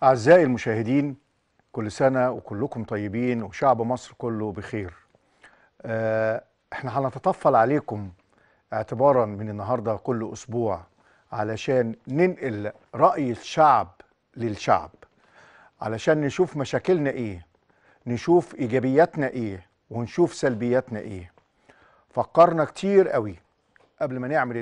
أعزائي المشاهدين، كل سنة وكلكم طيبين وشعب مصر كله بخير. احنا هنتطفل عليكم اعتبارا من النهاردة كل أسبوع علشان ننقل رأي الشعب للشعب، علشان نشوف مشاكلنا ايه، نشوف إيجابياتنا ايه، ونشوف سلبياتنا ايه. فكرنا كتير قوي قبل ما نعمل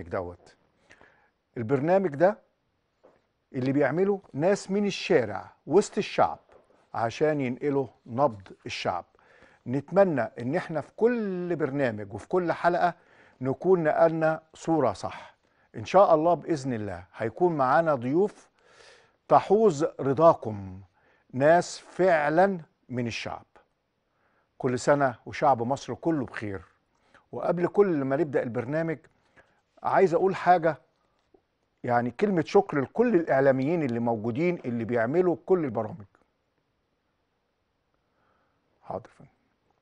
البرنامج ده اللي بيعمله ناس من الشارع وسط الشعب عشان ينقلوا نبض الشعب. نتمنى ان احنا في كل برنامج وفي كل حلقة نكون نقلنا صورة صح. ان شاء الله بإذن الله هيكون معانا ضيوف تحوز رضاكم، ناس فعلا من الشعب. كل سنة وشعب مصر كله بخير. وقبل كل ما نبدأ البرنامج عايز اقول حاجة، يعني كلمة شكر لكل الإعلاميين اللي موجودين اللي بيعملوا كل البرامج. حاضر فندم.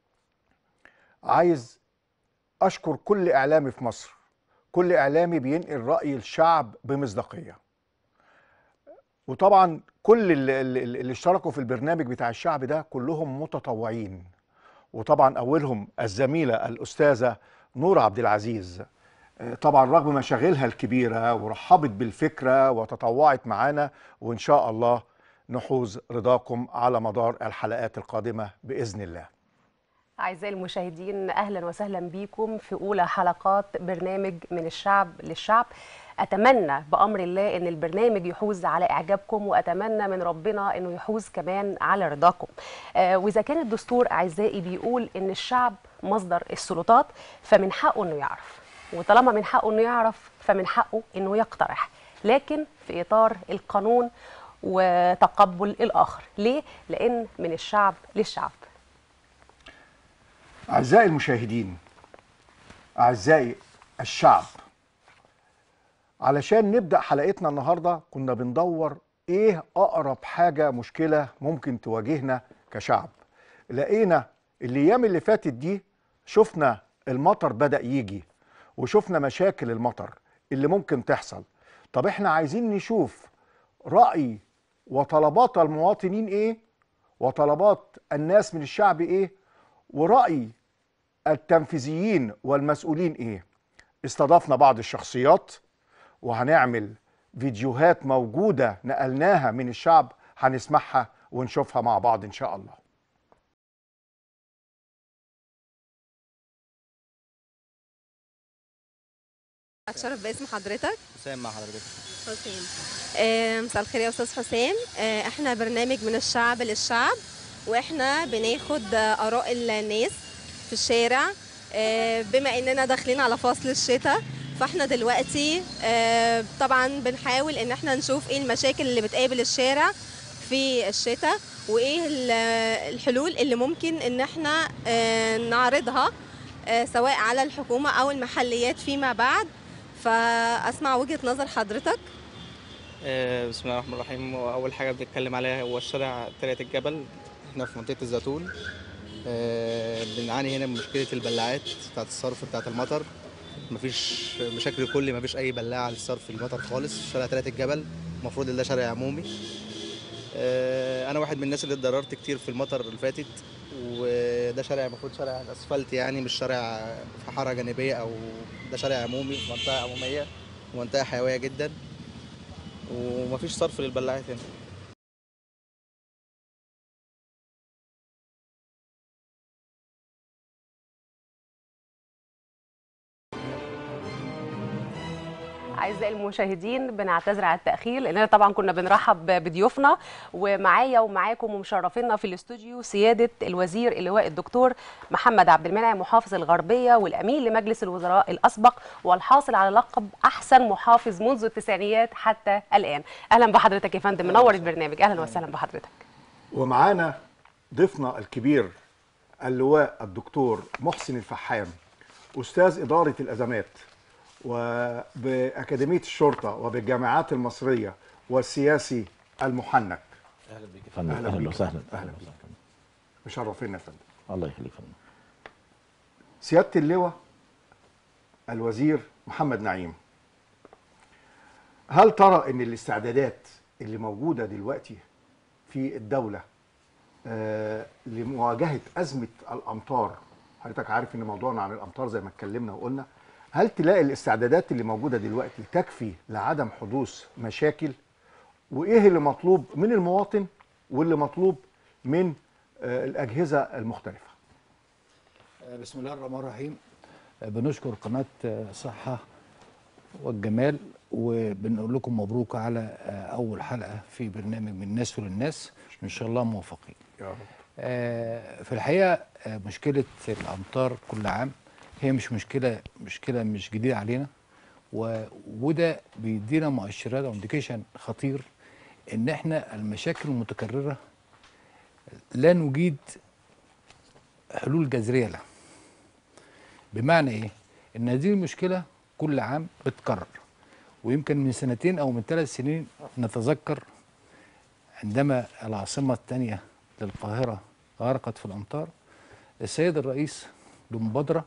عايز أشكر كل إعلامي في مصر، كل إعلامي بينقل رأي الشعب بمصداقية. وطبعا كل اللي اشتركوا في البرنامج بتاع الشعب ده كلهم متطوعين، وطبعا أولهم الزميلة الأستاذة نور عبد العزيز، طبعا رغم مشاغلها الكبيرة ورحبت بالفكرة وتطوعت معانا، وإن شاء الله نحوز رضاكم على مدار الحلقات القادمة بإذن الله. أعزائي المشاهدين، أهلا وسهلا بكم في أولى حلقات برنامج من الشعب للشعب. أتمنى بأمر الله أن البرنامج يحوز على إعجابكم، وأتمنى من ربنا أنه يحوز كمان على رضاكم. وإذا كان الدستور أعزائي بيقول أن الشعب مصدر السلطات، فمن حقه أنه يعرف، وطالما من حقه أنه يعرف فمن حقه أنه يقترح، لكن في إطار القانون وتقبل الآخر. ليه؟ لأن من الشعب للشعب. أعزائي المشاهدين، أعزائي الشعب، علشان نبدأ حلقتنا النهاردة كنا بندور إيه أقرب حاجة مشكلة ممكن تواجهنا كشعب. لقينا الأيام اللي فاتت دي شفنا المطر بدأ يجي، وشفنا مشاكل المطر اللي ممكن تحصل. طب احنا عايزين نشوف رأي وطلبات المواطنين ايه، وطلبات الناس من الشعب ايه، ورأي التنفيذيين والمسؤولين ايه. استضفنا بعض الشخصيات وهنعمل فيديوهات موجودة نقلناها من الشعب، هنسمعها ونشوفها مع بعض ان شاء الله. اتشرف باسم حضرتك. حسام مع حضرتك. حسام. مساء الخير يا استاذ حسام. احنا برنامج من الشعب للشعب، واحنا بناخد اراء الناس في الشارع. بما اننا داخلين على فصل الشتاء، فاحنا دلوقتي طبعا بنحاول ان احنا نشوف ايه المشاكل اللي بتقابل الشارع في الشتاء، وايه الحلول اللي ممكن ان احنا نعرضها سواء على الحكومة او المحليات فيما بعد. فاسمع وجهة نظر حضرتك. بسم الله الرحمن الرحيم. اول حاجه بنتكلم عليها هو الشارع تلات الجبل. احنا في منطقه الزيتون. بنعاني هنا من مشكله البلاعات بتاعت الصرف بتاعت المطر. مفيش بشكل كلي، مفيش اي بلاعه للصرف المطر خالص. شارع تلات الجبل المفروض ده شارع عمومي. انا واحد من الناس اللي اتضررت كتير في المطر اللي فاتت، وده شارع المفروض شارع الاسفلت، يعني مش شارع في حاره جانبيه، او ده شارع عمومي في منطقه عموميه ومنطقه حيويه جدا، ومفيش صرف للبلاعات هنا. أعزائي المشاهدين، بنعتذر على التأخير لأننا طبعا كنا بنرحب بضيوفنا، ومعايا ومعاكم ومشرفينا في الاستوديو سيادة الوزير اللواء الدكتور محمد عبد المنعم، محافظ الغربية والأمين لمجلس الوزراء الأسبق، والحاصل على لقب أحسن محافظ منذ التسعينيات حتى الآن. أهلا بحضرتك يا فندم، منور البرنامج. أهلا وسهلا بحضرتك. ومعانا ضيفنا الكبير اللواء الدكتور محسن الفحام، أستاذ إدارة الأزمات وبأكاديمية الشرطة وبالجامعات المصرية والسياسي المحنك. اهلا بيك يا فندم. اهلا وسهلا. اهلا بيك. مشرفينا يا فندم. الله يخليك يا فندم. سيادة اللواء الوزير محمد نعيم، هل ترى ان الاستعدادات اللي موجودة دلوقتي في الدوله لمواجهه ازمه الامطار، حضرتك عارف ان موضوعنا عن الامطار زي ما اتكلمنا وقلنا، هل تلاقي الاستعدادات اللي موجوده دلوقتي تكفي لعدم حدوث مشاكل؟ وايه اللي مطلوب من المواطن واللي مطلوب من الاجهزه المختلفه؟ بسم الله الرحمن الرحيم. بنشكر قناة صحة والجمال، وبنقول لكم مبروك على أول حلقة في برنامج من الناس وللناس، إن شاء الله موفقين. يا رب. في الحقيقة مشكلة الأمطار كل عام هي مش مشكلة مش جديدة علينا، وده بيدينا مؤشرات أو انديكيشن خطير إن إحنا المشاكل المتكررة لا نجيد حلول جذرية لها. بمعنى ايه؟ ان هذه المشكله كل عام بتكرر، ويمكن من سنتين او من 3 سنين نتذكر عندما العاصمه الثانيه للقاهره غرقت في الامطار، السيد الرئيس بمبادره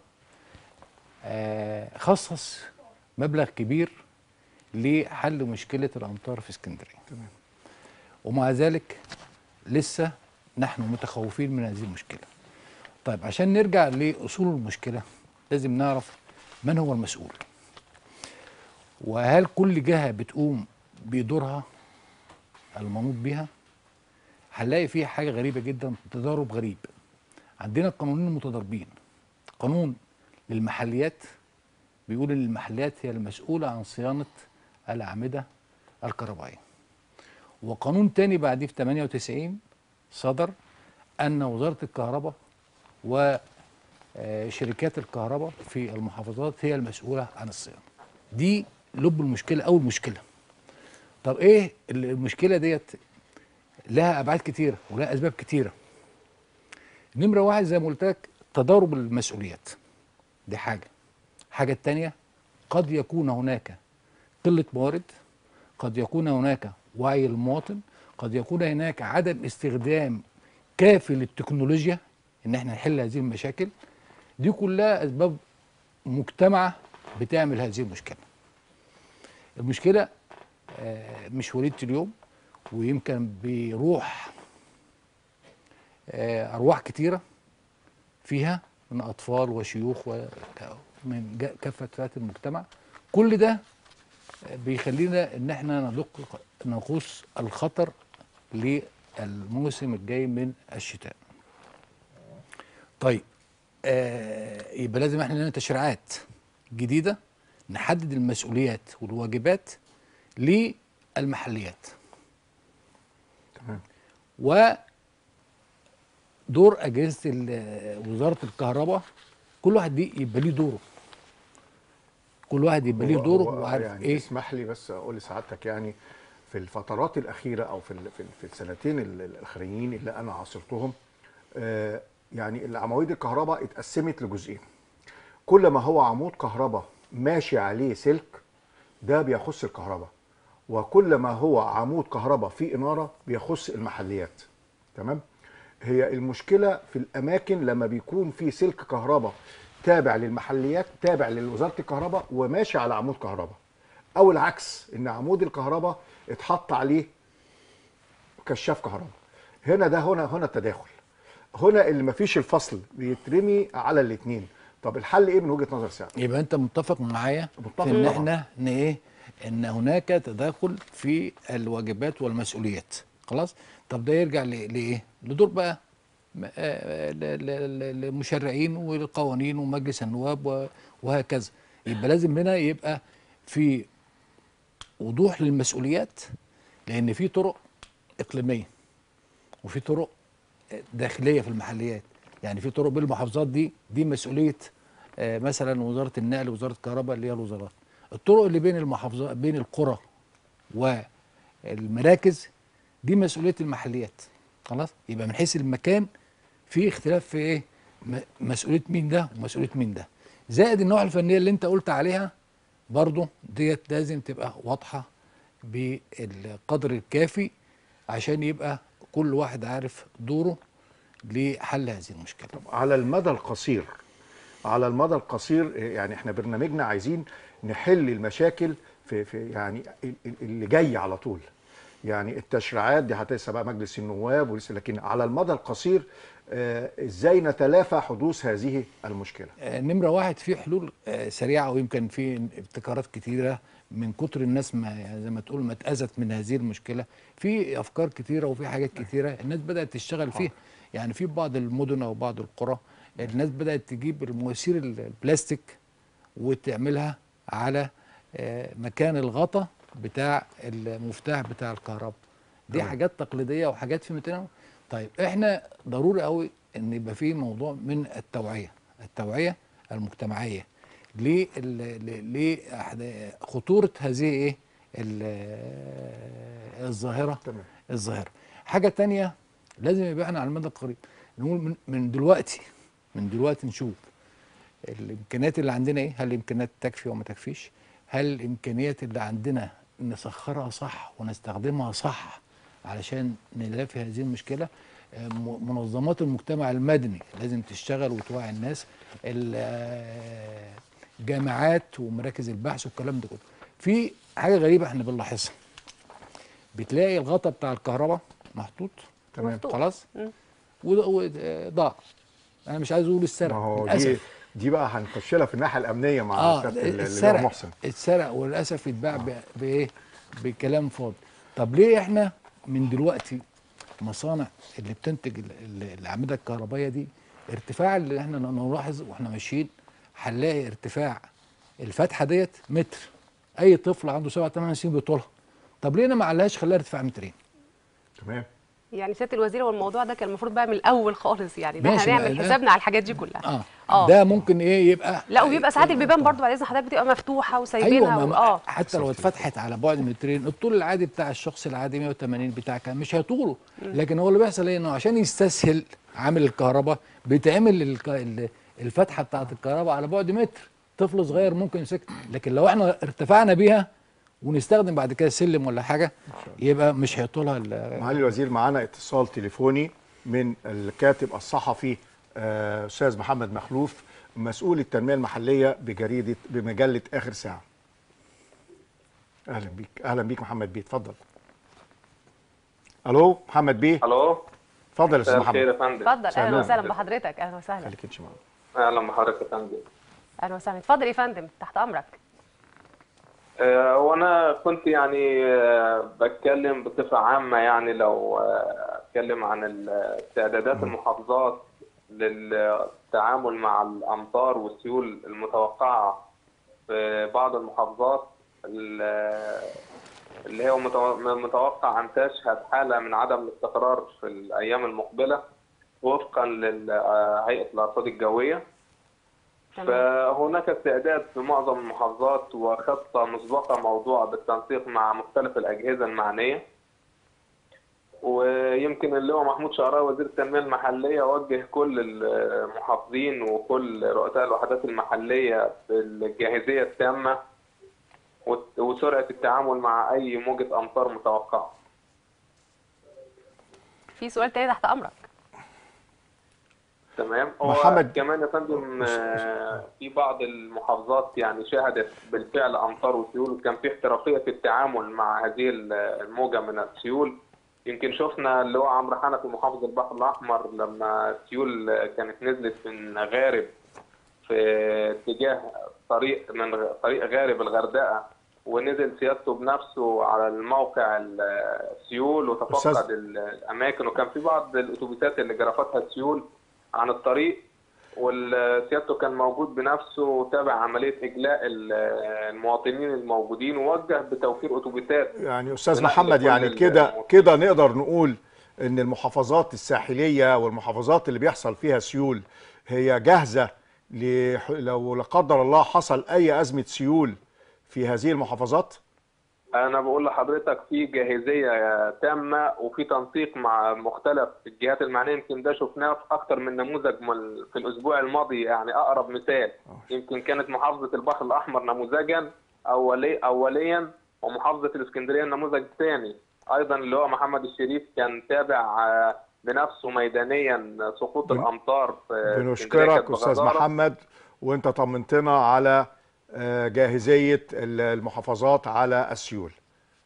خصص مبلغ كبير لحل مشكله الامطار في اسكندريه. تمام. ومع ذلك لسه نحن متخوفين من هذه المشكله. طيب عشان نرجع لاصول المشكله لازم نعرف من هو المسؤول، وهل كل جهة بتقوم بدورها المنوط بها؟ هنلاقي فيها حاجة غريبة جدا، تضارب غريب. عندنا قانونين متضاربين، قانون للمحليات بيقول ان المحليات هي المسؤولة عن صيانة الأعمدة الكهربائية، وقانون تاني بعديه في 98 صدر أن وزارة الكهرباء وشركات الكهرباء في المحافظات هي المسؤولة عن الصيانة. دي لب المشكلة، أول مشكلة. طب إيه المشكلة ديت؟ لها أبعاد كتيرة ولها أسباب كتيرة. نمرة واحد زي ما قلت لك تضارب المسؤوليات، دي حاجة. الحاجة التانية قد يكون هناك قلة موارد، قد يكون هناك وعي المواطن، قد يكون هناك عدم استخدام كافي للتكنولوجيا إن احنا نحل هذه المشاكل. دي كلها أسباب مجتمعة بتعمل هذه المشكلة. المشكلة مش وليدة اليوم، ويمكن بيروح أرواح كتيرة فيها من أطفال وشيوخ ومن كافة فئات المجتمع. كل ده بيخلينا إن احنا ندق ناقوس الخطر للموسم الجاي من الشتاء. طيب يبقى لازم احنا لنا تشريعات جديدة نحدد المسؤوليات والواجبات للمحليات. تمام. ودور أجهزة وزارة الكهرباء، كل واحد يبقى ليه دوره. كل واحد يبقى ليه دوره وعارف يعني ايه. اسمح لي بس اقول لسعادتك، يعني في الفترات الاخيره او في السنتين الاخرين اللي انا عاصرتهم، يعني العواميد الكهرباء اتقسمت لجزئين. كل ما هو عمود كهرباء ماشي عليه سلك ده بيخص الكهرباء، وكل ما هو عمود كهرباء فيه اناره بيخص المحليات. تمام. هي المشكله في الاماكن لما بيكون في سلك كهرباء تابع للمحليات، تابع لوزاره الكهرباء وماشي على عمود كهرباء، او العكس ان عمود الكهرباء اتحط عليه كشاف كهرباء. هنا التداخل، هنا اللي مفيش الفصل بيترمي على الاثنين. طب الحل ايه من وجهه نظر سعد؟ يبقى انت متفق معايا متفق في ان طبعاً. احنا ان هناك تداخل في الواجبات والمسؤوليات. خلاص. طب ده يرجع لايه؟ لدور بقى للمشرعين والقوانين ومجلس النواب وهكذا. يبقى لازم هنا يبقى في وضوح للمسؤوليات، لان في طرق اقليميه وفي طرق داخليه في المحليات. يعني في طرق بين المحافظات دي مسؤوليه مثلا وزاره النقل ووزاره الكهرباء اللي هي الوزارات. الطرق اللي بين المحافظات بين القرى والمراكز دي مسؤوليه المحليات. خلاص. يبقى من حيث المكان في اختلاف في ايه؟ مسؤوليه مين ده ومسؤوليه مين ده. زائد النواحي الفنيه اللي انت قلت عليها برضو ديت لازم تبقى واضحه بالقدر الكافي عشان يبقى كل واحد عارف دوره لحل هذه المشكله. على المدى القصير، يعني احنا برنامجنا عايزين نحل المشاكل في يعني اللي جاي على طول. يعني التشريعات دي هتلسه بقى مجلس النواب ولسه، لكن على المدى القصير ازاي نتلافى حدوث هذه المشكله؟ نمرة واحد في حلول سريعة، ويمكن في ابتكارات كتيرة من كتر الناس ما يعني زي ما تقول ما اتأذت من هذه المشكلة. في أفكار كتيرة وفي حاجات كتيرة الناس بدأت تشتغل فيها. يعني في بعض المدن أو بعض القرى الناس بدأت تجيب المواسير البلاستيك وتعملها على مكان الغطا بتاع المفتاح بتاع الكهرباء. دي حاجات تقليدية وحاجات في متنا. طيب احنا ضروري قوي ان يبقى في موضوع من التوعية المجتمعية لخطورة هذه ايه الظاهرة. تمام. الظاهرة. حاجة تانية لازم يبقى احنا على المدى القريب نقول من دلوقتي نشوف الامكانيات اللي عندنا ايه، هل الامكانيات تكفي وما تكفيش، هل الامكانيات اللي عندنا نسخرها صح ونستخدمها صح علشان نلافي هذه المشكله. منظمات المجتمع المدني لازم تشتغل وتوعي الناس، الجامعات ومراكز البحث والكلام ده كله. في حاجه غريبه احنا بنلاحظها، بتلاقي الغطا بتاع الكهرباء محطوط تمام خلاص وضاع. انا مش عايز اقول السرق، ما هو للاسف دي بقى هنخش لها في الناحيه الامنيه مع السرق محسن. اتسرق وللاسف يتباع بايه؟ بكلام فاضي. طب ليه احنا من دلوقتي مصانع اللي بتنتج الاعمده الكهربائيه دي ارتفاع اللي احنا نلاحظ واحنا ماشيين هنلاقي ارتفاع الفتحه ديت متر. اي طفل عنده 7 8 سنين بيطولها. طب ليه انا ما علقهاش خليها ارتفاع مترين؟ تمام. يعني سياده الوزير هو الموضوع ده كان المفروض بقى من الاول خالص، يعني ده ماشي، هنعمل حسابنا على الحاجات دي كلها. ده ممكن ايه يبقى. لا وبيبقى ساعات البيبان برضو بعد اذن حضرتك بتبقى مفتوحه وسايبينها. ايوه حتى لو اتفتحت على بعد مترين الطول العادي بتاع الشخص العادي 180 بتاع كان مش هيطوله. لكن هو اللي بيحصل ايه؟ انه عشان يستسهل عامل الكهرباء بيتعمل الفتحه بتاعت الكهرباء على بعد متر. طفل صغير ممكن يمسك، لكن لو احنا ارتفعنا بيها ونستخدم بعد كده سلم ولا حاجه يبقى مش هيطولها. معالي الوزير معانا اتصال تليفوني من الكاتب الصحفي استاذ محمد مخلوف مسؤول التنميه المحليه بمجله اخر ساعه. اهلا بيك محمد بيه، اتفضل. الو محمد بيه. الو اتفضل يا استاذ محمد. خير يا فندم. اتفضل. اهلا وسهلا بحضرتك. اهلا وسهلا. خليك انت معانا. اهلا بحضرتك يا فندم. اهلا وسهلا. اتفضل يا فندم تحت امرك. وانا كنت يعني بتكلم بصفه عامه، يعني لو اتكلم عن استعدادات المحافظات للتعامل مع الامطار والسيول المتوقعه في بعض المحافظات اللي هي متوقع ان تشهد حاله من عدم الاستقرار في الايام المقبله وفقا لهيئه الارصاد الجويه. فهناك استعداد في معظم المحافظات وخطة مسبقة موضوعة بالتنسيق مع مختلف الأجهزة المعنية. ويمكن اللي هو محمود شعراوي وزير التنمية المحلية وجه كل المحافظين وكل رؤساء الوحدات المحلية بالجاهزية التامة وسرعة التعامل مع أي موجة أمطار متوقعة. في سؤال تاني تحت أمرك. تمام. محمد كمان يا فندم في بعض المحافظات يعني شهدت بالفعل امطار وسيول، وكان في احترافيه في التعامل مع هذه الموجه من السيول. يمكن شفنا اللي هو عمرو حنا في محافظه البحر الاحمر لما السيول كانت نزلت من غارب في اتجاه طريق غارب الغردقه، ونزل سيادته بنفسه على الموقع السيول وتفقد الاماكن، وكان في بعض الاتوبيسات اللي جرفتها السيول عن الطريق، وسيادته كان موجود بنفسه وتابع عمليه اجلاء المواطنين الموجودين ووجه بتوفير اتوبيسات. يعني استاذ محمد يعني كده نقدر نقول ان المحافظات الساحليه والمحافظات اللي بيحصل فيها سيول هي جاهزه لو لا قدر الله حصل اي ازمه سيول في هذه المحافظات؟ أنا بقول لحضرتك في جاهزية تامة وفي تنسيق مع مختلف الجهات المعنية. يمكن ده شفناه في أكثر من نموذج في الأسبوع الماضي. يعني أقرب مثال يمكن كانت محافظة البحر الأحمر نموذجا أوليا، ومحافظة الإسكندرية النموذج الثاني أيضا اللي هو محمد الشريف كان تابع بنفسه ميدانيا سقوط الأمطار في بنشكرك أستاذ محمد، وأنت طمنتنا على جاهزية المحافظات على السيول.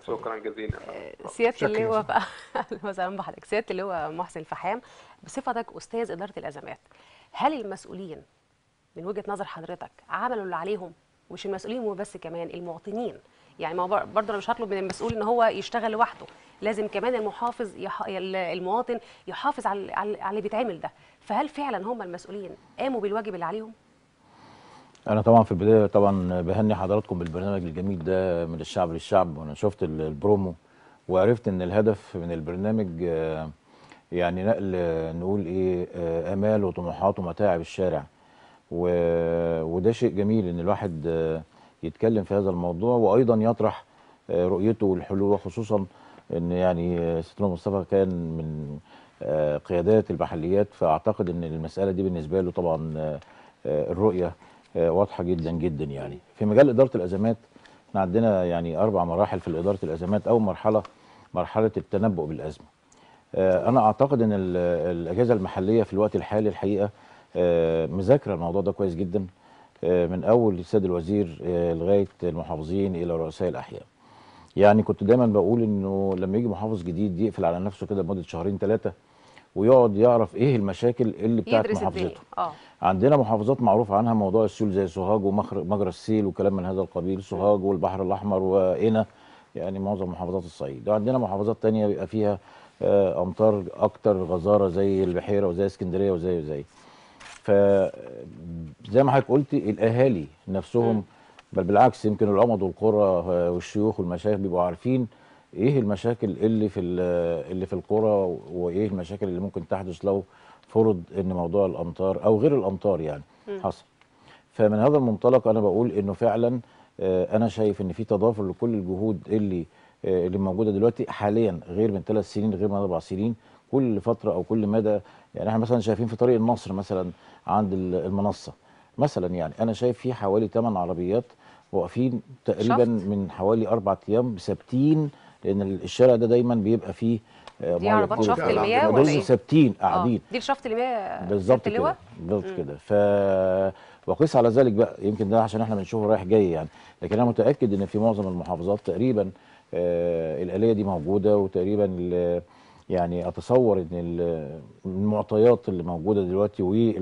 شكرا جزيلا. سياده شكراً اللواء جزيلاً. بقى اهلا وسهلا بحضرتك. سياده اللواء محسن الفحام، بصفتك استاذ اداره الازمات، هل المسؤولين من وجهه نظر حضرتك عملوا اللي عليهم؟ مش المسؤولين وبس، كمان المواطنين. يعني ما برضه انا مش هطلب من المسؤول ان هو يشتغل لوحده، لازم كمان المحافظ المواطن يحافظ على اللي بيتعمل ده. فهل فعلا هم المسؤولين قاموا بالواجب اللي عليهم؟ انا طبعا في البدايه طبعا بهني حضراتكم بالبرنامج الجميل ده من الشعب للشعب، وانا شفت البرومو وعرفت ان الهدف من البرنامج يعني نقل نقول ايه امال وطموحات ومتاعب الشارع، وده شيء جميل ان الواحد يتكلم في هذا الموضوع وايضا يطرح رؤيته والحلول، خصوصا ان يعني ستنا مصطفى كان من قيادات المحليات، فاعتقد ان المساله دي بالنسبه له طبعا الرؤيه واضحه جدا جدا. يعني في مجال اداره الازمات احنا عندنا يعني 4 مراحل في اداره الازمات. اول مرحله مرحله التنبؤ بالازمه. انا اعتقد ان الاجهزه المحليه في الوقت الحالي الحقيقه مذاكره الموضوع ده كويس جدا، من اول السيد الوزير لغايه المحافظين الى رؤساء الاحياء. يعني كنت دايما بقول انه لما يجي محافظ جديد يقفل على نفسه كده لمده شهرين 3 ويقعد يعرف ايه المشاكل اللي بتاعت يدرس الدنيا. محافظته. عندنا محافظات معروف عنها موضوع السيول زي سوهاج ومجرى السيل وكلام من هذا القبيل، سوهاج والبحر الاحمر وقنا، يعني معظم محافظات الصعيد. وعندنا محافظات تانية بيبقى فيها امطار اكتر غزاره زي البحيره وزي اسكندريه وزي فزي ما حضرتك قلتي الاهالي نفسهم، بل بالعكس يمكن العمد والقرى والشيوخ والمشايخ بيبقوا عارفين ايه المشاكل اللي في القرى، وايه المشاكل اللي ممكن تحدث لو فرض ان موضوع الامطار او غير الامطار يعني حصل. فمن هذا المنطلق انا بقول انه فعلا انا شايف ان في تضافر لكل الجهود اللي موجوده دلوقتي حاليا، غير من 3 سنين غير من 4 سنين. كل فتره او كل مدى يعني احنا مثلا شايفين في طريق النصر مثلا عند المنصه مثلا، يعني انا شايف في حوالي 8 عربيات واقفين تقريبا من حوالي 4 ايام ثابتين، لان الشارع ده دايما بيبقى فيه دي عربات شفط منطقة المياه العربيات. ولا دول ايه؟ ثابتين قاعدين دي شفط المياه بالظبط سيادة اللواء؟ كده بالظبط كده. وقيس على ذلك بقى، يمكن ده عشان احنا بنشوفه رايح جاي يعني، لكن انا متاكد ان في معظم المحافظات تقريبا الآلية دي موجوده، وتقريبا يعني اتصور ان المعطيات اللي موجوده دلوقتي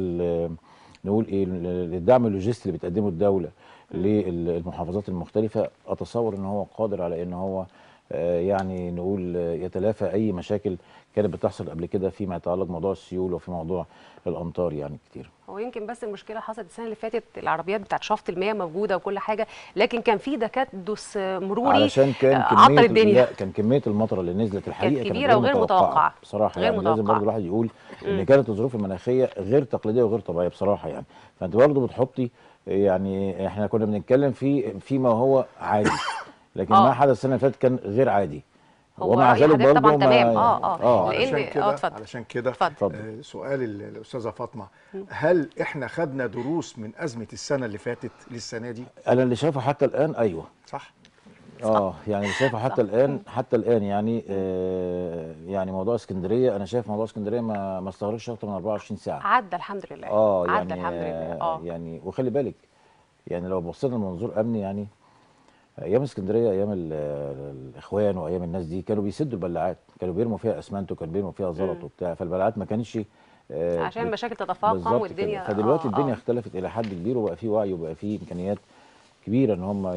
نقول ايه الدعم اللوجستي اللي بتقدمه الدوله للمحافظات المختلفه، اتصور ان هو قادر على ان هو يعني نقول يتلافى اي مشاكل كانت بتحصل قبل كده فيما يتعلق بموضوع السيول وفي موضوع الامطار يعني كتير. هو يمكن بس المشكله حصلت السنه اللي فاتت، العربيات بتاعت شفط المياه موجوده وكل حاجه، لكن كان في تكدس مروري علشان كان عطل الدنيا. لا كان كميه المطر اللي نزلت الحقيقه كانت كبيره وغير متوقعه بصراحه. غير يعني لازم برضه الواحد يقول ان كانت الظروف المناخيه غير تقليديه وغير طبيعيه بصراحه يعني. فانت برضه بتحطي يعني احنا كنا بنتكلم فيما هو عادي، لكن ما حدث السنه اللي فاتت كان غير عادي. هو ومع رأي ذلك حضرتك طبعا برضه تمام. علشان لان كده اتفضل. علشان كده اتفضل. سؤال الاستاذه فاطمه، هل احنا خدنا دروس من ازمه السنه اللي فاتت للسنه دي؟ انا اللي شايفه حتى الان ايوه صح. يعني اللي شايفه حتى الان يعني يعني موضوع اسكندريه، انا شايف موضوع اسكندريه ما استغرقش اكتر من 24 ساعه. عدى الحمد لله. يعني عدى الحمد لله. يعني وخلي بالك يعني لو بصينا لمنظور امني، يعني ايام اسكندريه ايام الاخوان وايام الناس دي كانوا بيسدوا البلاعات، كانوا بيرموا فيها اسمنت وكانوا بيرموا فيها زلط وبتاع، فالبلاعات ما كانش عشان المشاكل تتفاقم والدنيا فدلوقتي الدنيا اختلفت الى حد كبير، وبقى في وعي وبقى في امكانيات كبيره ان هم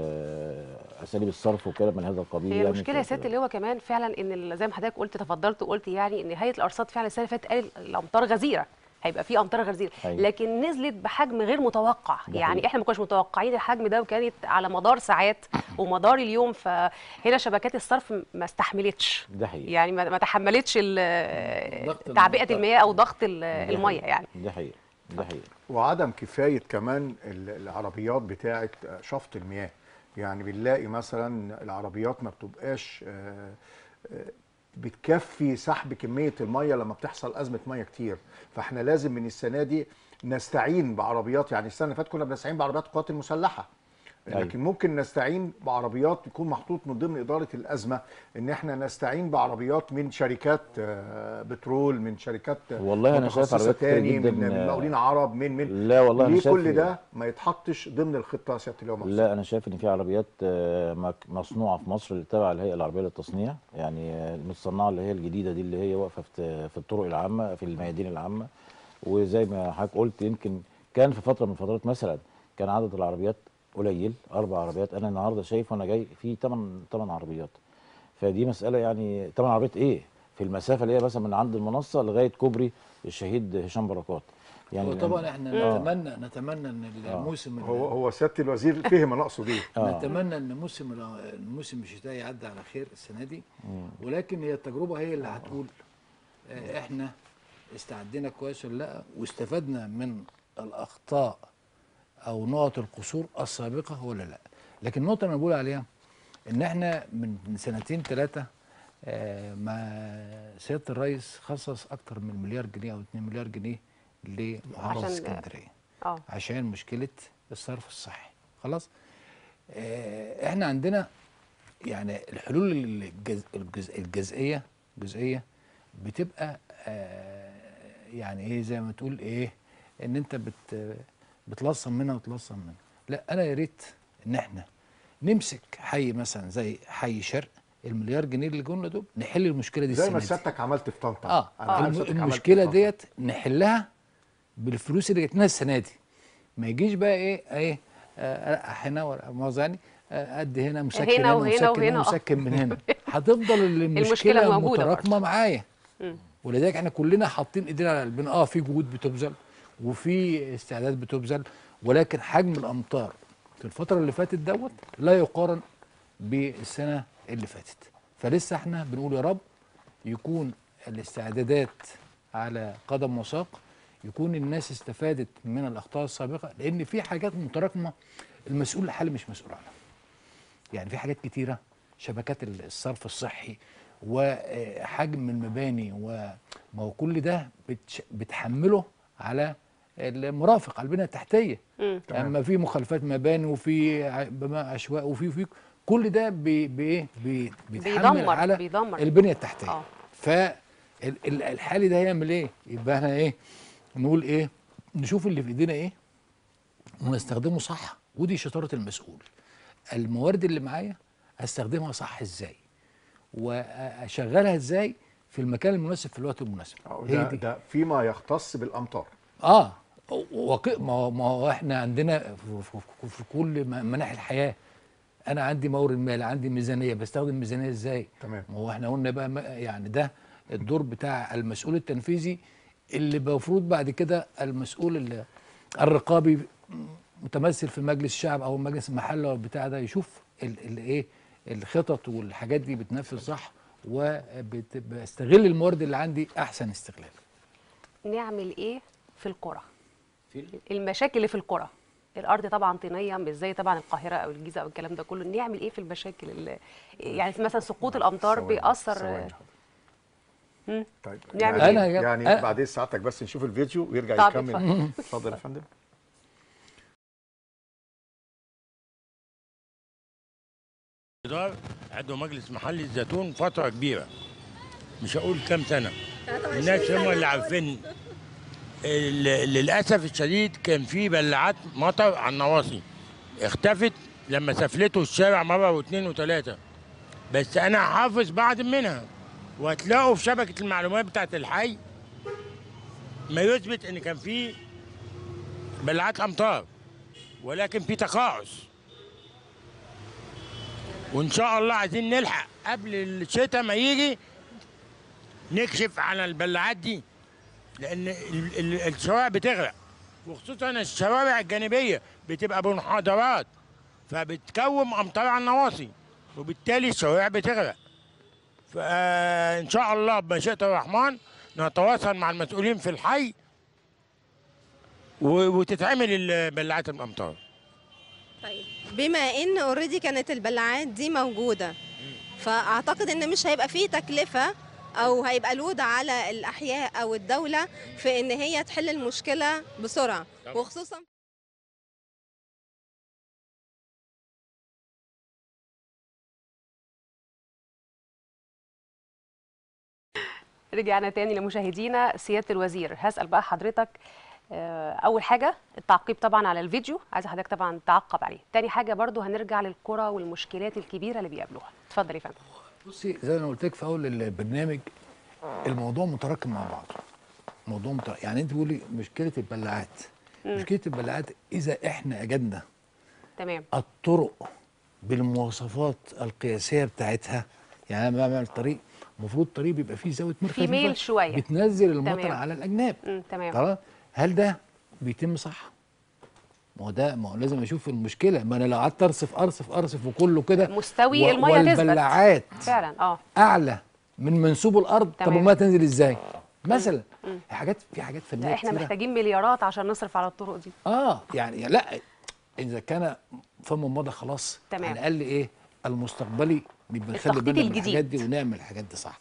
اساليب الصرف وكلام من هذا القبيل. هي يعني المشكله يا سياده اللواء كمان فعلا ان زي ما حضرتك قلت تفضلت وقلت يعني ان هيئه الارصاد فعلا السنه اللي فاتت قال الامطار غزيره، هيبقى في امطار غزيره، لكن نزلت بحجم غير متوقع. يعني احنا ما كناش متوقعين الحجم ده، وكانت على مدار ساعات ومدار اليوم، فهنا شبكات الصرف ما استحملتش. ده حقيقي. يعني ما تحملتش تعبئه المياه او ضغط الميه يعني. ده حقيقي. وعدم كفايه كمان العربيات بتاعه شفط المياه. يعني بنلاقي مثلا العربيات ما بتبقاش بتكفي سحب كميه الميه لما بتحصل ازمه ميه كتير، فاحنا لازم من السنه دي نستعين بعربيات. يعني السنه اللي فاتت كنا بنستعين بعربيات القوات المسلحه، لكن ممكن نستعين بعربيات يكون محطوط من ضمن إدارة الأزمة ان احنا نستعين بعربيات من شركات بترول، من شركات والله انا شايف عربيات كتير تاني، جدا. من مقاولين عرب، من لا والله انا ليه شايف كل ده ما يتحطش ضمن الخطة يا سيادة اللواء محسن؟ لا انا شايف ان في عربيات مصنوعه في مصر اللي تابعه الهيئه العربيه للتصنيع، يعني المتصنعه اللي هي الجديده دي اللي هي واقفه في الطرق العامه في الميادين العامه. وزي ما حضرتك قلت يمكن كان في فتره من الفترات مثلا كان عدد العربيات قليل، 4 عربيات، انا النهارده شايف وانا جاي في 8 عربيات. فدي مساله يعني 8 عربيات ايه في المسافه اللي هي مثلا من عند المنصه لغايه كوبري الشهيد هشام بركات. يعني طبعا احنا نتمنى ان الموسم هو سياده الوزير فهم انا اقصد ايه. نتمنى ان الموسم الشتائي يعدي على خير السنه دي، ولكن هي التجربه هي اللي هتقول احنا استعدينا كويس ولا لا، واستفدنا من الاخطاء او نقط القصور السابقه ولا لا. لكن النقطه اللي انا بقول عليها ان احنا من 2 3 مع سياده الرئيس خصص اكتر من مليار جنيه او 2 مليار جنيه لمحافظه اسكندريه عشان مشكله الصرف الصحي. خلاص احنا عندنا يعني الحلول الجزئيه بتبقى يعني ايه زي ما تقول ايه ان انت بتلصم منها وتلصم منها. لا انا يا ريت ان احنا نمسك حي مثلا زي حي شرق، المليار جنيه اللي جولنا دول نحل المشكله دي زي ما سيادتك عملت في طنطا. المشكله ديت نحلها بالفلوس اللي جت لنا السنه دي. ما يجيش بقى ايه هنا مؤاخذه يعني قد هنا مسكن هنا ومسكن من هنا. هتفضل المشكله متراكمه معايا. ولذلك احنا كلنا حاطين ايدينا على قلبنا. في جهود بتبذل وفي استعداد بتبذل، ولكن حجم الامطار في الفتره اللي فاتت دوت لا يقارن بالسنه اللي فاتت. فلسه احنا بنقول يا رب يكون الاستعدادات على قدم وساق، يكون الناس استفادت من الاخطاء السابقه، لان في حاجات متراكمه المسؤول الحالي مش مسؤول عنها. يعني في حاجات كتيره، شبكات الصرف الصحي وحجم المباني، وما هو كل ده بتحمله على المرافق، على البنيه التحتيه. اما في مخالفات مباني وفي عشواء وفي كل ده بيتحمل على البنيه التحتيه. فالحالي ده هيعمل ايه؟ يبقى احنا ايه؟ نقول ايه؟ نشوف اللي في ايدينا ايه ونستخدمه صح، ودي شطاره المسؤول. الموارد اللي معايا هستخدمها صح ازاي؟ واشغلها ازاي في المكان المناسب في الوقت المناسب. ده فيما يختص بالامطار. ما هو احنا عندنا في كل مناحي الحياه. انا عندي مورد مالي، عندي ميزانيه، بستخدم ميزانيه ازاي؟ تمام. ما هو احنا قلنا بقى يعني ده الدور بتاع المسؤول التنفيذي، اللي المفروض بعد كده المسؤول الرقابي متمثل في مجلس الشعب او مجلس المحله والبتاع ده يشوف الايه الخطط والحاجات دي بتنفذ صح، وبستغل الموارد اللي عندي احسن استغلال. نعمل ايه في القرى؟ المشاكل اللي في القرى، الارض طبعا طينيه مش زي طبعا القاهره او الجيزه او الكلام ده كله. نعمل ايه في المشاكل اللي يعني مثلا سقوط الامطار بيأثر؟ طيب نعمل يعني بعدين ساعتك بس نشوف الفيديو ويرجع يكمل. اتفضل يا فندم. عضو مجلس محلي الزيتون فتره كبيره، مش هقول كام سنه. الناس هم اللي عارفين. للاسف الشديد كان في بلعات مطر على النواصي اختفت لما سفلته الشارع مره واثنين وثلاثه، بس انا حافظ بعض منها، وهتلاقوا في شبكه المعلومات بتاعت الحي ما يثبت ان كان في بلعات امطار، ولكن في تقاعس. وان شاء الله عايزين نلحق قبل الشتاء ما يجي نكشف على البلعات دي، لان الشوارع بتغرق، وخصوصا الشوارع الجانبيه بتبقى بمنحدرات فبتكوم امطار على النواصي، وبالتالي الشوارع بتغرق. فان شاء الله بمشيئه الرحمن نتواصل مع المسؤولين في الحي وتتعمل بلعات الامطار. طيب بما ان اوريدي كانت البلعات دي موجوده، فاعتقد ان مش هيبقى فيه تكلفه او هيبقى لود على الاحياء او الدوله في ان هي تحل المشكله بسرعه، وخصوصا رجعنا تاني لمشاهدينا. سيادة الوزير، هسأل بقى حضرتك أول حاجة التعقيب طبعا على الفيديو، عايزة حضرتك طبعا تعقب عليه. تاني حاجة برضو هنرجع للقرى والمشكلات الكبيرة اللي بيقابلوها. اتفضل يا فندم. بصي، زي ما انا قلت لك في اول البرنامج، الموضوع متراكم مع بعض. يعني انت بتقولي مشكله البلاعات. مشكله البلاعات اذا احنا اجدنا تمام. الطرق بالمواصفات القياسيه بتاعتها، يعني انا بعمل طريق، المفروض الطريق بيبقى فيه زاويه ميل في ميل شويه بتنزل المطر تمام. على الاجناب. تمام. خلاص، هل ده بيتم صح؟ ما هو لازم اشوف المشكله. ما انا لو قعدت ارصف وكله كده مستوي الميه تثبت والبلاعات فعلا اعلى من منسوب الارض، طب الميه تنزل ازاي؟ مثلا في حاجات فنيه احنا كتيرة. محتاجين مليارات عشان نصرف على الطرق دي. يعني لا، اذا كان فم مضى خلاص، تمام. على الاقل ايه المستقبلي نبقى نخلي بالنا من الحاجات دي ونعمل الحاجات دي صح.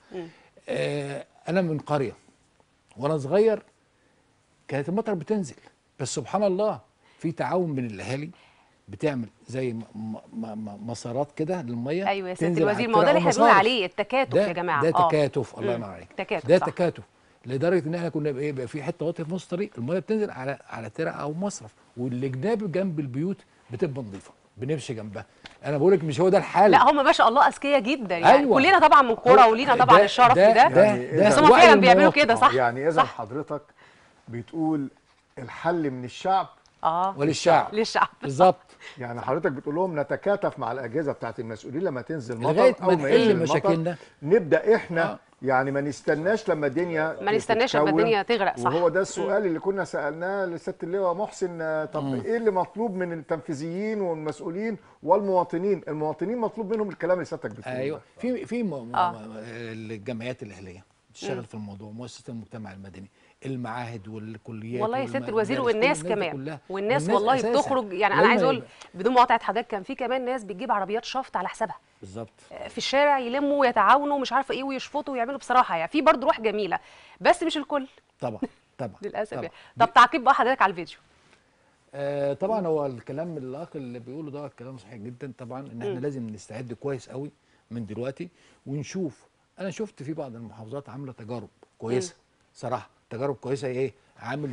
انا من قريه وانا صغير كانت المطر بتنزل، بس سبحان الله في تعاون من الاهالي بتعمل زي مسارات كده للميه. ايوه يا سياده الوزير، ما هو ده اللي احنا بنقول عليه التكاتف يا جماعه. ده تكاتف، الله ينور عليك. تكاتف تكاتف لدرجه ان احنا كنا بقى في حته واطيه في نص الطريق، الميه بتنزل على ترعه او مصرف، والجناب جنب البيوت بتبقى نظيفه، بنمشي جنبها. انا بقول لك مش هو ده الحل. لا هم ما شاء الله اذكياء جدا يعني. أيوة. كلنا طبعا من قرى ولينا طبعا الشرف في ده يعني بس هم فعلا بيعملوا كده صح. يعني اذا حضرتك بتقول الحل من الشعب وللشعب بالظبط. يعني حضرتك بتقول لهم نتكاتف مع الاجهزه بتاعت المسؤولين لما تنزل مطر لغايه او ما نحل مشاكلنا، نبدا احنا يعني ما نستناش لما الدنيا تغرق. صح. وهو ده السؤال اللي كنا سالناه لسياده اللواء محسن. طب ايه اللي مطلوب من التنفيذيين والمسؤولين والمواطنين؟ المواطنين مطلوب منهم الكلام اللي سيادتك بتقوله. ايوه، في الجمعيات الاهليه بتشتغل في الموضوع، مؤسسات المجتمع المدني، المعاهد والكليات. والله يا سياده الوزير والناس كمان، والناس والله بتخرج. يعني انا عايز اقول بدون مقاطعه حضرتك، كان في كمان ناس بتجيب عربيات شفط على حسابها بالظبط في الشارع، يلموا ويتعاونوا مش عارفه ايه ويشفطوا ويعملوا. بصراحه يعني في برضه روح جميله، بس مش الكل طبعا للاسف يعني. طب تعقيب بقى حضرتك على الفيديو. طبعا هو الكلام الاخ اللي بيقوله ده كلام صحيح جدا طبعا، ان احنا لازم نستعد كويس قوي من دلوقتي ونشوف. انا شفت في بعض المحافظات عامله تجارب كويسه صراحه، تجارب كويسه. ايه عامل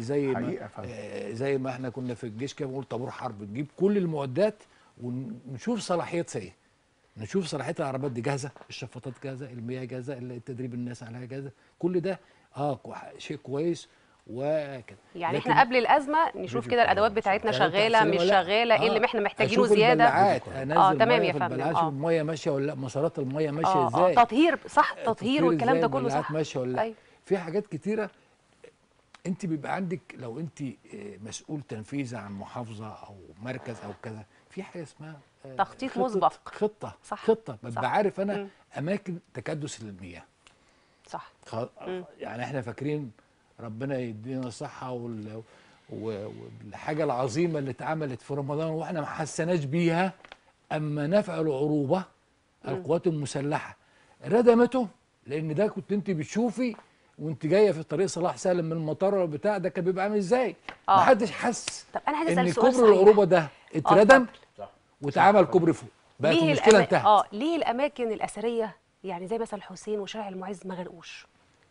زي ما احنا كنا في الجيش كده بنقول طابور حرب، تجيب كل المعدات ونشوف صلاحيتها ايه، نشوف صلاحيه العربيات دي جاهزه، الشفاطات جاهزه، المياه جاهزه، التدريب الناس عليها جاهزه، كل ده شيء شيء وكده. يعني احنا قبل الازمه نشوف كده الادوات بتاعتنا شغاله مش شغاله، ايه اللي احنا محتاجينه زياده. تمام يا فندم. اشوف الميه ماشيه ولا لا، مسارات الميه ماشيه ازاي، تطهير صح، تطهير والكلام ده كله صح، ماشيه ولا لا. في حاجات كتيره انت بيبقى عندك، لو انت مسؤول تنفيذي عن محافظه او مركز او كذا، في حاجه اسمها تخطيط مسبق، خطه صح. خطه ببقى عارف انا اماكن تكدس للمياه صح. يعني احنا فاكرين ربنا يدينا الصحه والحاجه العظيمه اللي اتعملت في رمضان واحنا ما حسناش بيها، اما نفع العروبه القوات المسلحه ردمته، لان ده كنت انت بتشوفي وانت جايه في طريق صلاح سالم من المطار ولا بتاع ده، كان بيبقى عامل ازاي؟ ما حدش حس. طب انا عايز ان اسال سؤال كوبري العروبه ده اتردم واتعمل كوبري فوق، بقت المشكله انتهت. ليه الاماكن الاثريه يعني زي مثلا الحسين وشارع المعز ما غرقوش؟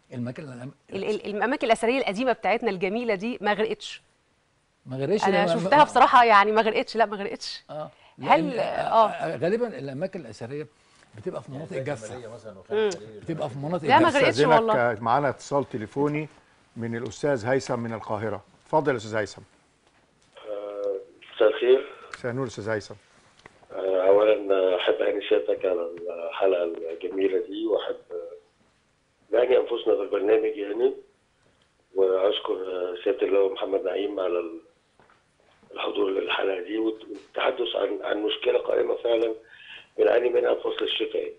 الاماكن الاثريه القديمه بتاعتنا الجميله دي ما غرقتش. ما غرقتش، انا شفتها بصراحه يعني ما غرقتش. لا ما غرقتش. هل غالبا الاماكن الاثريه بتبقى في مناطق جافه، بتبقى في مناطق لا ما غرقتش والله. معانا اتصال تليفوني من الاستاذ هيثم من القاهره. اتفضل يا استاذ هيثم. مساء الخير. مساء النور استاذ هيثم. اولا احب اهني سيادتك على الحلقه الجميله دي، واحب نهني انفسنا في البرنامج يعني، واشكر سياده اللواء محمد نعيم على الحضور للحلقه دي والتحدث عن مشكله قائمه فعلا بنعاني منها في فصل الشتاء.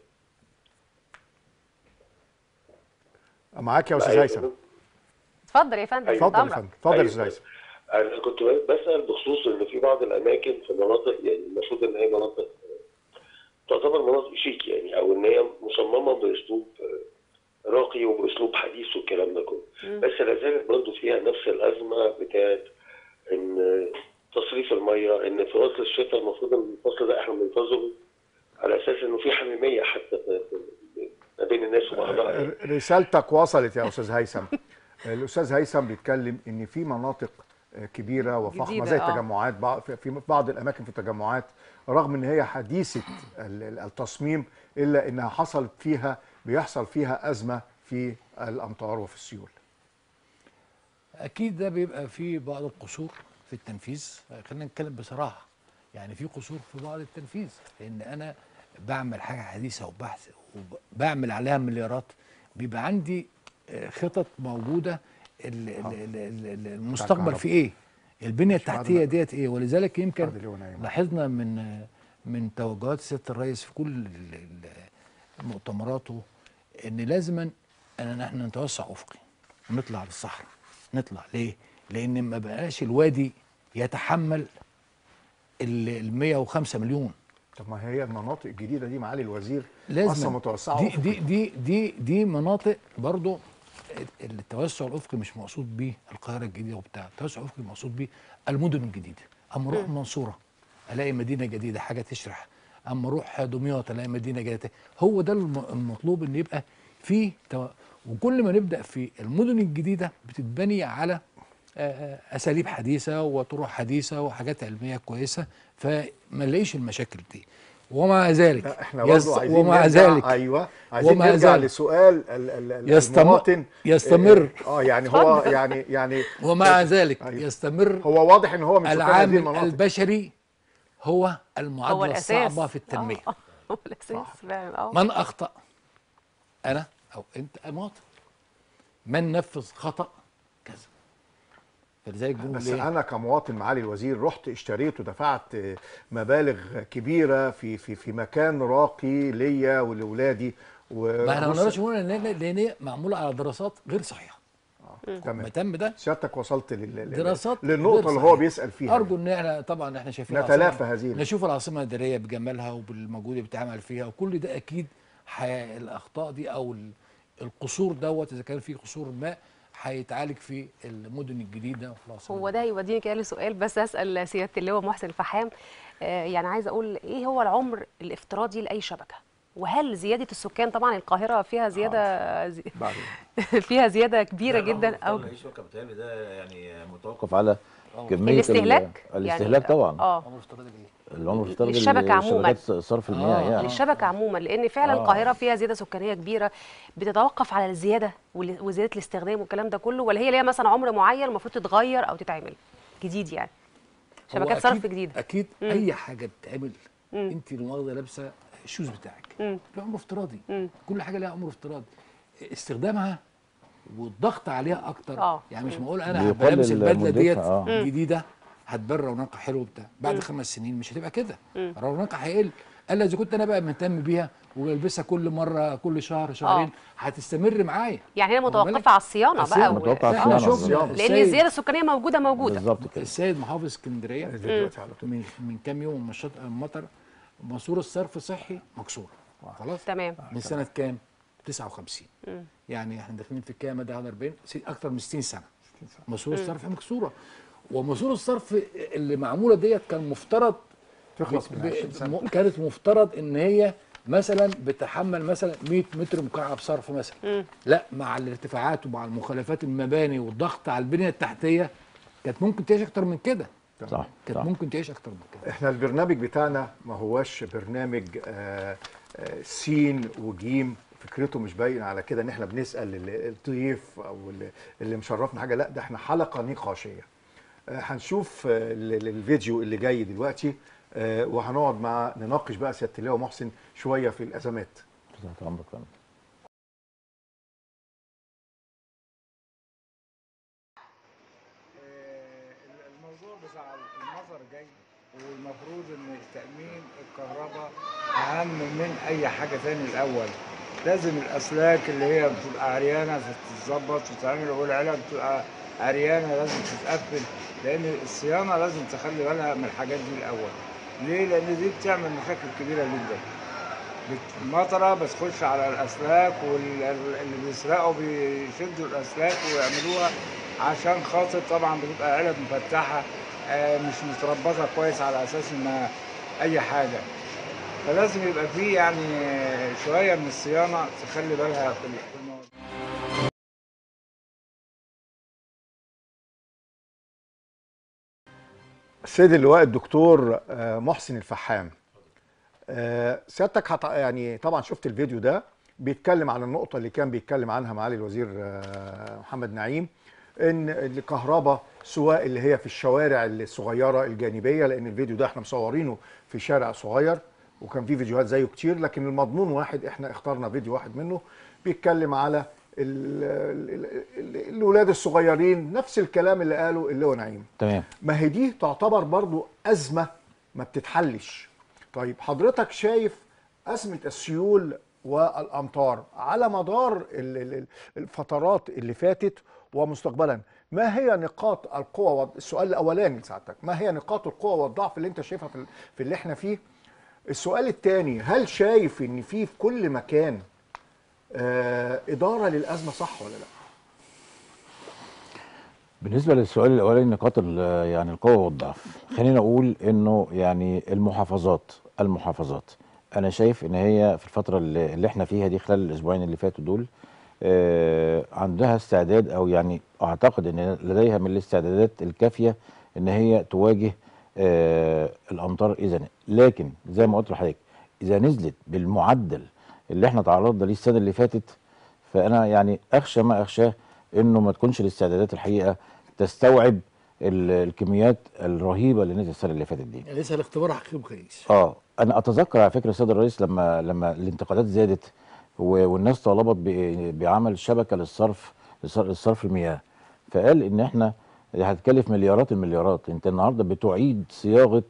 معاك يا استاذ هيثم. اتفضل يا فندم. اتفضل يا فندم. اتفضل يا استاذ هيثم. انا كنت بسال بخصوص ان في بعض الاماكن في مناطق يعني المفروض ان هي مناطق تعتبر مناطق شيك يعني، او ان هي مصممه باسلوب راقي وباسلوب حديث والكلام ده كله، بس لا زالت برضه فيها نفس الازمه بتاعت ان تصريف الميه، ان في فصل الشتاء المفروض ان الفصل ده احنا بننتظره على اساس انه في حميميه حتى ما بين الناس وبعضها يعني. رسالتك وصلت يا استاذ هيثم. الاستاذ هيثم بيتكلم ان في مناطق كبيره وفخمه جديدة، زي التجمعات، في بعض الاماكن في التجمعات رغم ان هي حديثه التصميم الا انها بيحصل فيها ازمه في الامطار وفي السيول. اكيد ده بيبقى في بعض القصور في التنفيذ. خلينا نتكلم بصراحه، يعني في قصور في بعض التنفيذ، لان انا بعمل حاجه حديثه وبحث وبعمل عليها مليارات، بيبقى عندي خطط موجوده المستقبل في ايه، البنيه التحتيه ديت ايه. ولذلك يمكن لاحظنا من توجهات سياده الرئيس في كل مؤتمراته ان لازما احنا نتوسع افقي ونطلع للصحراء. نطلع ليه؟ لان ما بقاش الوادي يتحمل ال 105 مليون. طب ما هي المناطق الجديده دي معالي الوزير لازم اصلا متوسعه افقي. دي مناطق برضو التوسع الافقي مش مقصود بيه القاهره الجديده وبتاع، التوسع الافقي مقصود بيه المدن الجديده. اما اروح المنصوره الاقي مدينه جديده حاجه تشرح، اما اروح دمياط الاقي مدينه جديده. هو ده المطلوب، ان يبقى في وكل ما نبدا في المدن الجديده بتتبني على اساليب حديثه وطرق حديثه وحاجات علميه كويسه، فما نلاقيش المشاكل دي. ومع ذلك احنا برضه عايزين نرجع عايزين نرجع لسؤال المواطن يستمر. يعني هو يعني ومع ذلك يستمر. هو واضح ان هو من العامل البشري هو المعادله الصعبه في التنميه. هو الاساس فعلا. من اخطا انا او انت مواطن، من نفذ خطا كذا. فلذلك بس انا كمواطن معالي الوزير رحت اشتريت ودفعت مبالغ كبيره في مكان راقي ليا ولولادي. ما احنا ما نقدرش نقول لان هي معموله على دراسات غير صحيحه. تمام. تم ده سيادتك وصلت دراسات للنقطه اللي هو بيسال فيها. ارجو ان احنا طبعا احنا شايفين نتلافى هذه، نشوف العاصمه الاداريه بجمالها وبالمجهود اللي بيتعمل فيها، وكل ده اكيد الاخطاء دي او القصور دوت اذا كان في قصور ما هيتعالج في المدن الجديده. هو ده يوديني كده لسؤال، بس اسال سياده اللواء محسن الفحام. يعني عايزه اقول ايه هو العمر الافتراضي لاي شبكه؟ وهل زياده السكان، طبعا القاهره فيها زياده فيها زياده كبيره جدا، او اي شبكه بتهيألي ده يعني متوقف على كميه الاستهلاك يعني طبعا. العمر الافتراضي للشبكه عموما، صرف المياه يعني للشبكه عموما، لان فعلا القاهره فيها زياده سكانيه كبيره بتتوقف على الزياده وزياده الاستخدام والكلام ده كله، ولا هي ليها مثلا عمر معين المفروض تتغير او تتعمل جديد؟ يعني شبكات صرف جديده اكيد. اي حاجه بتتعمل انت المؤاخذه لابسه الشوز بتاعك له عمر افتراضي. كل حاجه لها عمر افتراضي، استخدامها والضغط عليها اكتر. يعني مش معقول انا بلبس البدله ديت جديده هتبان رونقها حلو بتاع، بعد 5 سنين مش هتبقى كده، رونقها هيقل. الا اذا كنت انا بقى مهتم بيها وبلبسها كل مره كل شهر شهرين هتستمر معايا. يعني هي متوقفه على الصيانه بقى، متوقفه على الصيانه، لان الزياده السكانيه موجوده بالظبط كده. السيد محافظ اسكندريه من كام يوم مطر ماسوره الصرف صحي مكسوره خلاص. تمام. من سنه كام؟ 59. يعني احنا داخلين في كام؟ ده 40 اكتر من 60 سنه ماسوره الصرف مكسوره. وماسوره الصرف اللي معموله ديت كان مفترض تخلص من 20 سنه، كانت مفترض ان هي مثلا بتحمل مثلا 100 متر مكعب صرف مثلا. لا، مع الارتفاعات ومع المخالفات المباني والضغط على البنيه التحتيه كانت ممكن تعيش اكتر من كده. صح، كانت ممكن تعيش اكتر من كده. احنا البرنامج بتاعنا ما هواش برنامج سين وجيم، فكرته مش باين على كده ان احنا بنسال الضيف او اللي مشرفنا حاجه. لا، ده احنا حلقه نقاشيه. هنشوف الفيديو اللي جاي دلوقتي، وهنقعد نناقش بقى سياده اللواء محسن شويه في الازمات. الموضوع بتاع المطر جاي، والمفروض ان تامين الكهرباء اهم من اي حاجه تاني. الاول لازم الاسلاك اللي هي بتبقى عريانه تتظبط وتتعمل، والعلب بتبقى عريانه لازم تتقفل، لان الصيانه لازم تخلي بالها من الحاجات دي الاول. ليه؟ لان دي بتعمل مشاكل كبيره جدا. المطره بتخش على الاسلاك، واللي بيسرقوا بيشدوا الاسلاك ويعملوها عشان خاطر طبعا بتبقى علب مفتحه مش متربطه كويس على اساس انها اي حاجه. فلازم يبقى فيه يعني شويه من الصيانه تخلي بالها في الموضوع. السيد اللواء الدكتور محسن الفحام، سيادتك يعني طبعا شفت الفيديو ده بيتكلم عن النقطة اللي كان بيتكلم عنها معالي الوزير محمد نعيم، ان الكهرباء سواء اللي هي في الشوارع الصغيرة الجانبية، لان الفيديو ده احنا مصورينه في شارع صغير وكان في فيديوهات زيه كتير، لكن المضمون واحد، احنا اخترنا فيديو واحد منه بيتكلم على الولاد الصغيرين، نفس الكلام اللي قاله اللواء نعيم. تمام. ما هي دي تعتبر برضو أزمة ما بتتحلش. طيب حضرتك شايف أزمة السيول والأمطار على مدار الفترات اللي فاتت ومستقبلا، ما هي نقاط القوة السؤال الأولاني لسعادتك، ما هي نقاط القوة والضعف اللي أنت شايفها في اللي احنا فيه؟ السؤال الثاني، هل شايف إن في كل مكان إدارة للأزمة صح ولا لا؟ بالنسبه للسؤال الاولاني نقاط يعني القوه والضعف، خلينا اقول انه يعني المحافظات انا شايف ان هي في الفتره اللي احنا فيها دي خلال الاسبوعين اللي فاتوا دول عندها استعداد، او يعني اعتقد ان لديها من الاستعدادات الكافيه ان هي تواجه الامطار اذا، لكن زي ما قلت لحضرتك اذا نزلت بالمعدل اللي احنا تعرضنا ليه السنه اللي فاتت، فانا يعني اخشى ما اخشاه انه ما تكونش الاستعدادات الحقيقه تستوعب الكميات الرهيبه اللي نزلت السنه اللي فاتت دي. لسه الاختبار حقيقي كويس. انا اتذكر على فكره السيد الرئيس لما الانتقادات زادت والناس طالبت بعمل شبكه للصرف المياه، فقال ان احنا هتكلف مليارات المليارات. انت النهارده بتعيد صياغه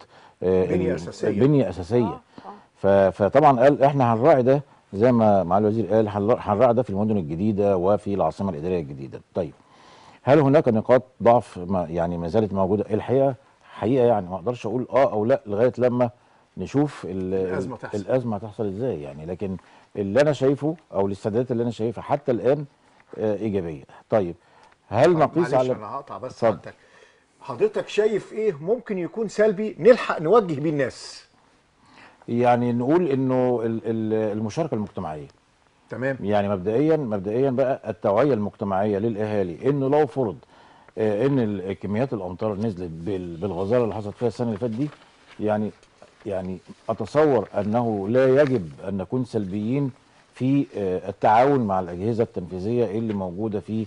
بنيه اساسيه. فطبعا قال احنا هنراعي ده زي ما معالي الوزير قال، هنراعي ده في المدن الجديده وفي العاصمه الاداريه الجديده. طيب هل هناك نقاط ضعف ما زالت موجوده؟ حقيقه يعني ما اقدرش اقول او لا لغايه لما نشوف الازمه هتحصل ازاي يعني، لكن اللي انا شايفه او الاستعدادات اللي انا شايفها حتى الان ايجابيه. طيب هل نقيس على انا هقطع بس حضرتك شايف ايه ممكن يكون سلبي نلحق نوجه بيه الناس؟ يعني نقول انه المشاركه المجتمعيه. تمام. يعني مبدئيا بقى التوعيه المجتمعيه للاهالي، انه لو فرض ان كميات الامطار نزلت بالغزاره اللي حصلت فيها السنه اللي فاتت دي، يعني اتصور انه لا يجب ان نكون سلبيين في التعاون مع الاجهزه التنفيذيه اللي موجوده في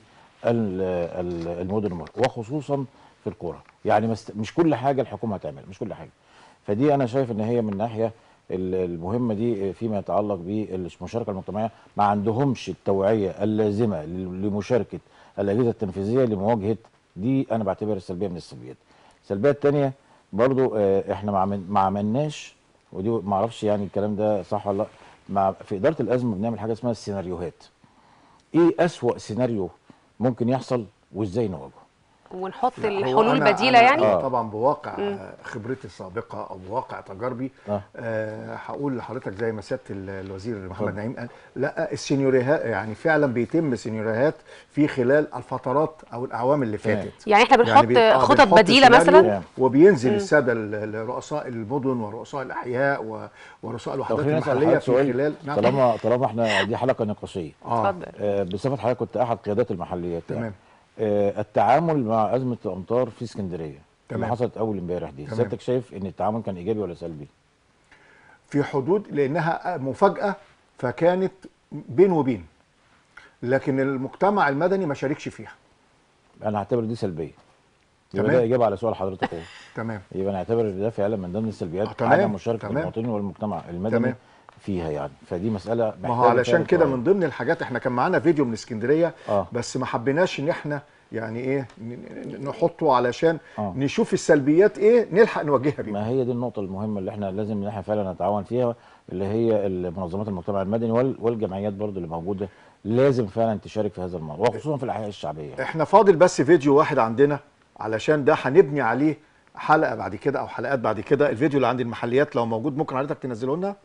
المدن وخصوصا في القرى. يعني مش كل حاجه الحكومه هتعمل، مش كل حاجه. فدي انا شايف ان هي من ناحيه المهمه دي فيما يتعلق بالمشاركه المجتمعيه، ما عندهمش التوعيه اللازمه لمشاركه الاجهزه التنفيذيه لمواجهه دي. انا بعتبر السلبيه من السلبيات. السلبيه الثانيه برضو احنا ما عملناش، ودي ما اعرفش يعني الكلام ده صح ولا لا، في اداره الازمه بنعمل حاجه اسمها السيناريوهات. ايه اسوأ سيناريو ممكن يحصل وازاي نواجهه، ونحط الحلول بديله يعني. طبعا بواقع خبرتي السابقه او بواقع تجاربي هقول لحضرتك زي ما سياده الوزير محمد نعيم قال، لا السيناريوهات يعني فعلا بيتم سيناريوهات في خلال الفترات او الاعوام اللي فاتت. يعني احنا بنحط يعني خطط بديله مثلا، وبينزل الساده رؤساء المدن ورؤساء الاحياء ورؤساء الوحدات المحليه في خلال طالما احنا دي حلقه نقاشيه. اتفضل. بصفه حضرتك كنت احد قيادات المحليات. تمام. التعامل مع ازمه الامطار في اسكندريه اللي حصلت اول امبارح دي، تمام. سيادتك شايف ان التعامل كان ايجابي ولا سلبي؟ في حدود، لانها مفاجاه فكانت بين وبين، لكن المجتمع المدني ما شاركش فيها. انا هعتبر دي سلبيه. يبقى ده اجابه على سؤال حضرتك اهو. تمام. يبقى انا هعتبر ده فعلا من ضمن السلبيات عدم مشاركه المواطنين والمجتمع المدني. تمام. فيها يعني، فدي مساله ما هو علشان كده من ضمن الحاجات احنا كان معانا فيديو من اسكندريه بس ما حبيناش ان احنا يعني ايه نحطه علشان نشوف السلبيات ايه نلحق نواجهها بيها. ما هي دي النقطه المهمه اللي احنا لازم ان احنا فعلا نتعاون فيها، اللي هي منظمات المجتمع المدني والجمعيات برضو اللي موجوده لازم فعلا تشارك في هذا الموضوع وخصوصا في الاحياء الشعبيه. احنا فاضل بس فيديو واحد عندنا علشان ده هنبني عليه حلقه بعد كده او حلقات بعد كده. الفيديو اللي عند المحليات لو موجود ممكن حضرتك تنزله لنا.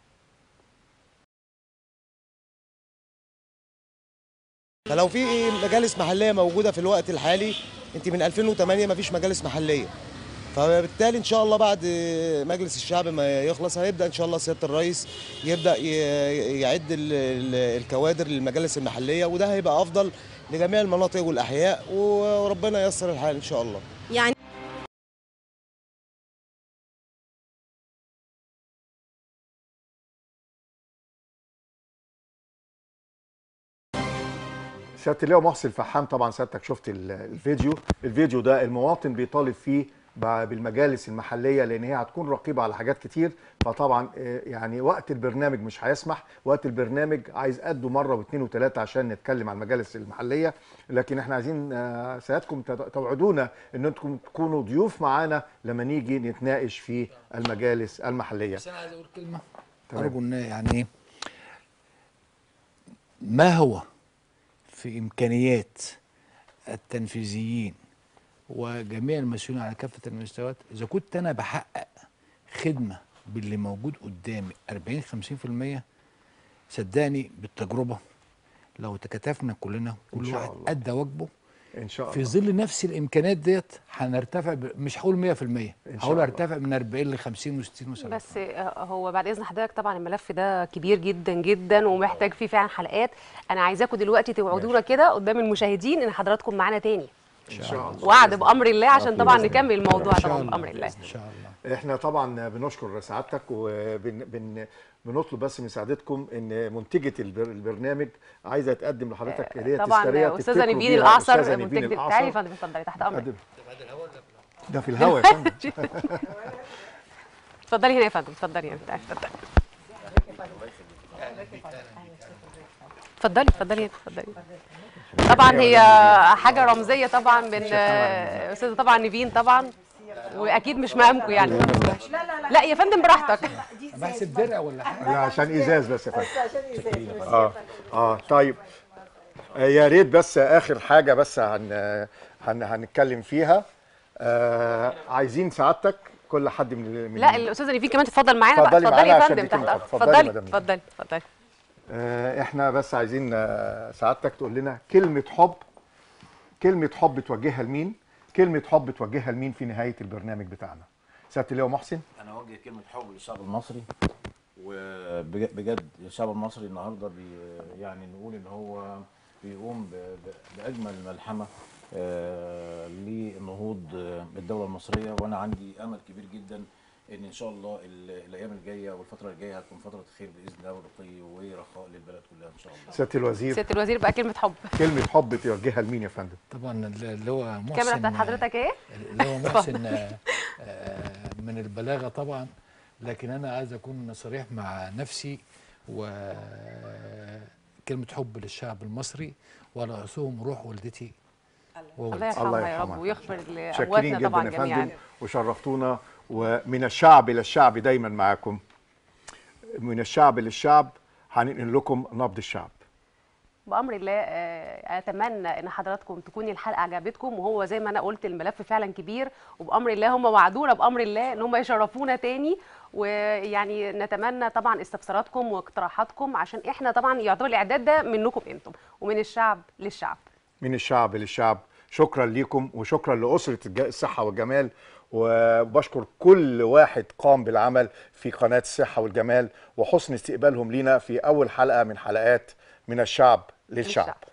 فلو في مجالس محليه موجوده في الوقت الحالي، انت من 2008 ما فيش مجالس محليه، فبالتالي ان شاء الله بعد مجلس الشعب ما يخلص هيبدا ان شاء الله سياده الرئيس يبدا يعد الكوادر للمجالس المحليه، وده هيبقى افضل لجميع المناطق والاحياء، وربنا ييسر الحال ان شاء الله. يعني سياده اللواء محسن فحام، طبعا سيادتك شفت الفيديو ده المواطن بيطالب فيه بالمجالس المحليه، لان هي هتكون رقيبه على حاجات كتير. فطبعا يعني وقت البرنامج مش هيسمح، وقت البرنامج عايز قده مره واثنين وثلاثه عشان نتكلم عن المجالس المحليه، لكن احنا عايزين سيادتكم توعدونا ان انتم تكونوا ضيوف معانا لما نيجي نتناقش في المجالس المحليه. بس انا عايز اقول كلمه ارجو ان يعني ما هو في امكانيات التنفيذيين وجميع المسؤولين على كافه المستويات، اذا كنت انا بحقق خدمه باللي موجود قدامي 40-50%، صدقني بالتجربه لو تكاتفنا كلنا كل واحد ادى واجبه ان شاء الله في ظل نفس الامكانيات ديت هنرتفع مش هقول 100%، هقول هرتفع من 40 ل 50 و60 و70. بس هو بعد اذن حضرتك طبعا الملف ده كبير جدا جدا ومحتاج فيه فعلا حلقات. انا عايزاكم دلوقتي توعدونا كده قدام المشاهدين ان حضراتكم معانا تاني ان شاء الله، وعد بامر الله، عشان طبعا نكمل الموضوع طبعا بامر الله ان شاء الله. احنا طبعا بنشكر سعادتك وبنطلب بس من سعادتكم ان منتجه البرنامج عايزه تقدم لحضرتك هديه تذكاريه. طبعا استاذه نيفين الاعصر منتجه. تعالي يا فندم اتفضلي تحت امرك. ده في الهوا يا فندم. اتفضلي هنا يا فندم، اتفضلي هنا. اتفضلي اتفضلي. طبعا هي حاجه رمزيه طبعا من استاذه طبعا نيفين طبعا، واكيد مش مقامكم يعني. لا يا فندم براحتك. بحسب درع ولا حاجه؟ لا عشان ازاز بس يا فندم. طيب يا ريت بس اخر حاجه بس هنتكلم فيها. عايزين سعادتك كل حد من لا الاستاذه نيفين كمان تتفضل معانا بقى. اتفضلي يا فندم تحت. اتفضلي. احنا بس عايزين سعادتك تقول لنا كلمه حب توجهها لمين؟ كلمه حب توجهها لمين في نهايه البرنامج بتاعنا؟ سياده اللواء محسن. انا اوجه كلمه حب للشعب المصري، وبجد الشعب المصري النهارده يعني نقول ان هو بيقوم باجمل ملحمه لنهوض الدوله المصريه، وانا عندي امل كبير جدا ان شاء الله الايام الجايه والفتره الجايه هتكون فتره خير باذن الله ورقي ورخاء للبلد كلها ان شاء الله. سياده الوزير بقى كلمه حب توجهها لمين يا فندم؟ طبعا اللي هو محسن. الكاميرا بتاعت حضرتك ايه؟ اللي هو محسن من البلاغه طبعا، لكن انا عايز اكون صريح مع نفسي، وكلمه حب للشعب المصري وعلى راسهم روح والدتي. الله يرحمها يا رب ويغفر لامواتنا شاكرين طبعا جدا يا جميعا. فندم وشرفتونا، ومن الشعب الى الشعب دايما معاكم. من الشعب للشعب هننقل لكم نبض الشعب بامر الله. اتمنى ان حضراتكم تكون الحلقه عجبتكم، وهو زي ما انا قلت الملف فعلا كبير، وبامر الله هم وعدونا بامر الله ان هم يشرفونا تاني، ويعني نتمنى طبعا استفساراتكم واقتراحاتكم، عشان احنا طبعا يعتبر الاعداد ده منكم انتم، ومن الشعب للشعب. من الشعب للشعب. شكرا ليكم وشكرا لأسرة الصحة والجمال، وبشكر كل واحد قام بالعمل في قناة الصحة والجمال وحسن استقبالهم لينا في أول حلقة من حلقات من الشعب للشعب.